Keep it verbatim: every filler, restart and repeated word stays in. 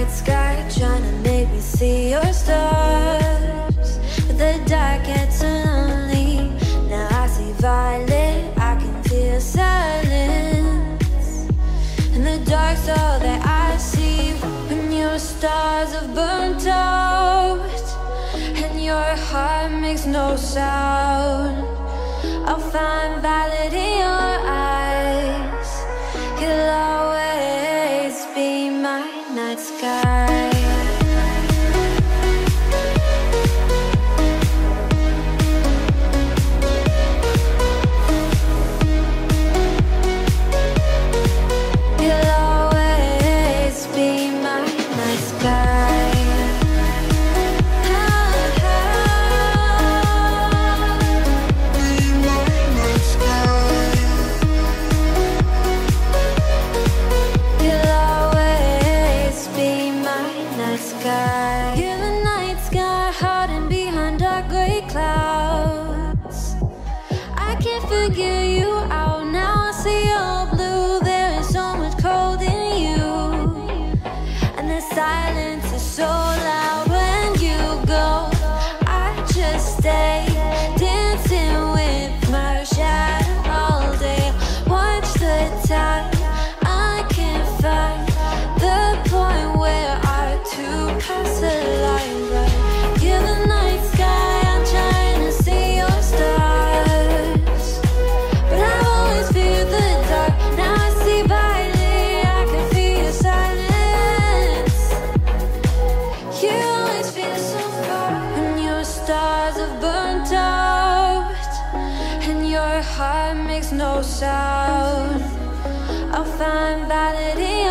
night sky, trying to make me see your stars. But the dark gets so lonely. Now I see violet, I can feel silence. And the dark's all that I see. When your stars have burnt out and your heart makes no sound, I'll find violet in your eyes. You'll always be my night sky. You'll always be my night sky. You're the night sky, hiding behind dark gray clouds. I can't figure you out now. I see your blue. There is so much cold in you, and the silence is so loud when you go. I just stay dancing with my shadow all day. Watch the time. I can't find the point where to pass the line, but you're the night sky. I'm trying to see your stars, but I've always feared the dark. Now I see violet, I can feel your silence. You always feel so far when your stars have burnt out and your heart makes no sound. I'll find violet in